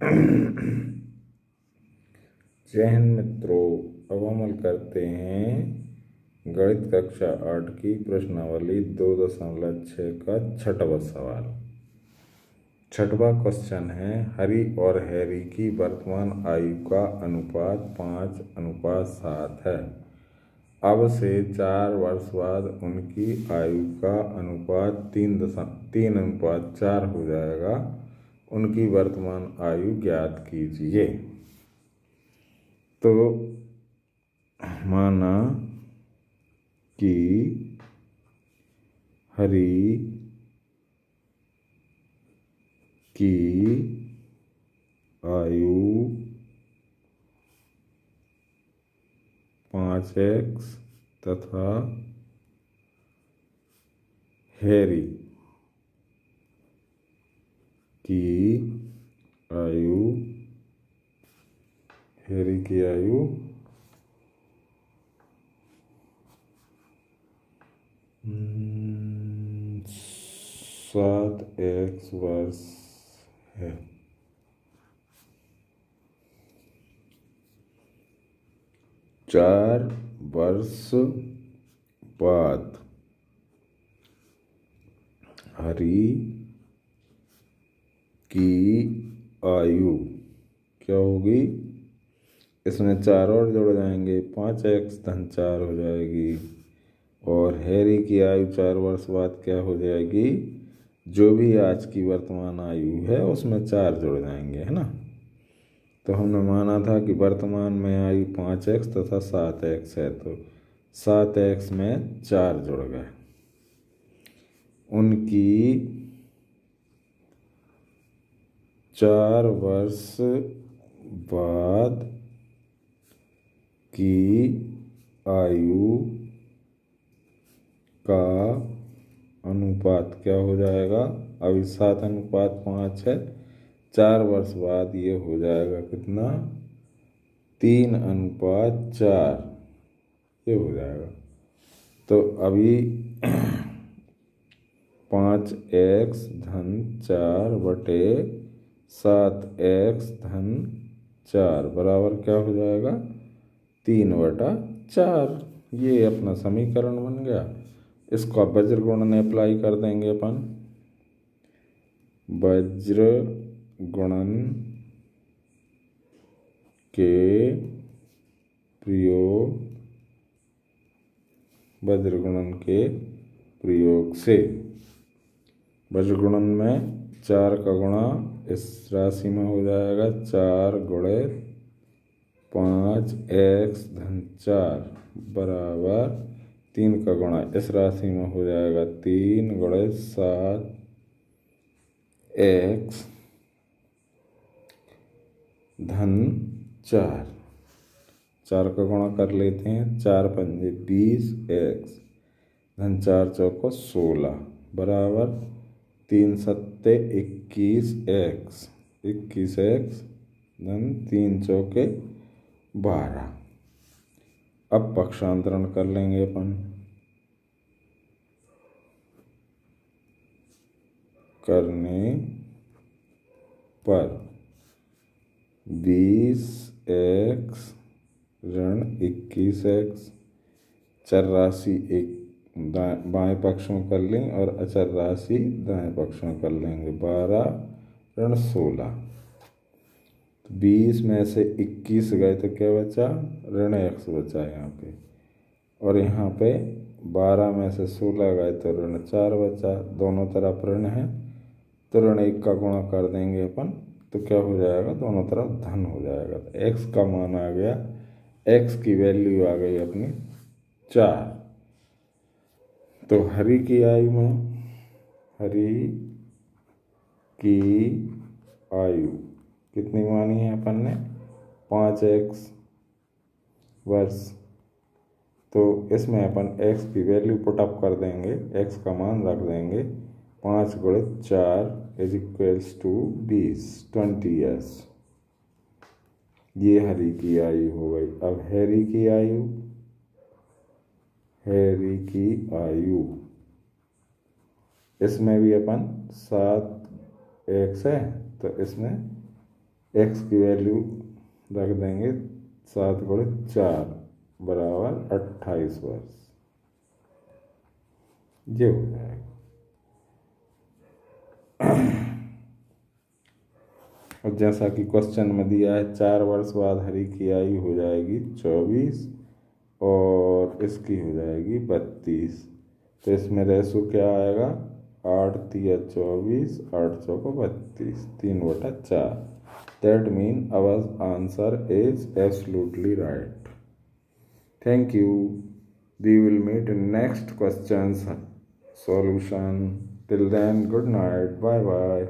जय हिंद मित्रों, अब हम करते हैं गणित कक्षा 8 की प्रश्नावली 2.6 का छठवां सवाल। छठवां क्वेश्चन है, हरी और हैरी की वर्तमान आयु का अनुपात 5:7 है। अब से 4 वर्ष बाद उनकी आयु का अनुपात 3:4 हो जाएगा। उनकी वर्तमान आयु ज्ञात कीजिए। तो माना कि हरी की आयु 5x तथा हैरी की आयु 7x वर्ष है। चार वर्ष बाद हरी की आयु क्या होगी? इसमें 4 और जोड़ जाएंगे, 5x धन 4 हो जाएगी। और हैरी की आयु 4 वर्ष बाद क्या हो जाएगी? जो भी आज की वर्तमान आयु है उसमें 4 जुड़ जाएंगे, है ना। तो हमने माना था कि वर्तमान में आयु 5x तथा 7x है, तो 7x में 4 जुड़ गए। उनकी 4 वर्ष बाद की आयु का अनुपात क्या हो जाएगा? अभी 7:5 है, 4 वर्ष बाद ये हो जाएगा कितना? 3:4 ये हो जाएगा। तो अभी 5x धन 4 बटे 7x धन 4 बराबर क्या हो जाएगा? 3/4। ये अपना समीकरण बन गया। इसको आप वज्र गुणन अप्लाई कर देंगे अपन। वज्र गुणन के प्रयोग से वज्र गुणन में 4 का गुणा इस राशि में हो जाएगा, 4 गुणे 5x धन 4 बराबर 3 का गुणा इस राशि में हो जाएगा, 3 गुणे 7x धन 4। 4 का गुणा कर लेते हैं, 4 पंजे 20x धन 4 चौको 16 बराबर 3 सत्ते 21x धन 3 चौके 12। अब पक्षांतरण कर लेंगे अपन। करने पर 20x ऋण 21x, चर राशि एक बाएं पक्ष में कर लें और अचर राशि दाएं पक्ष में कर लेंगे, 12 ऋण 16। 20 में से 21 गए तो क्या बचा? ऋण x बचा यहाँ पे। और यहाँ पे 12 में से 16 गए तो ऋण 4 बचा। दोनों तरफ ऋण है तो ऋण 1 का गुणा कर देंगे अपन, तो क्या हो जाएगा? दोनों तरफ धन हो जाएगा। तो x का मान आ गया, x की वैल्यू आ गई अपनी 4। तो हरी की आयु कितनी मानी है अपन ने? 5x वर्ष। तो इसमें अपन x की वैल्यू पुटअप कर देंगे, x का मान रख देंगे 5 गुणे 4 = 20 ये हरी की आयु हो गई। अब हैरी की आयु इसमें भी अपन 7x है, तो इसमें एक्स की वैल्यू रख देंगे 7 × 4 बराबर 28 वर्ष, ये हो जाएगा। और जैसा कि क्वेश्चन में दिया है 4 वर्ष बाद हरि की आयु हो जाएगी 24 और इसकी हो जाएगी 32, तो इसमें रेशो क्या आएगा 8 × 3 = 24, 8 × 4 = 32, 3/4। That mean our answer is absolutely right. Thank you. We will meet in next questions solution. Till then, good night. Bye bye.